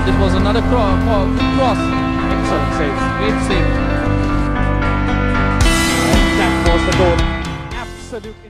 This was another cross. Excellent save. Great save. And that was the goal. Absolutely.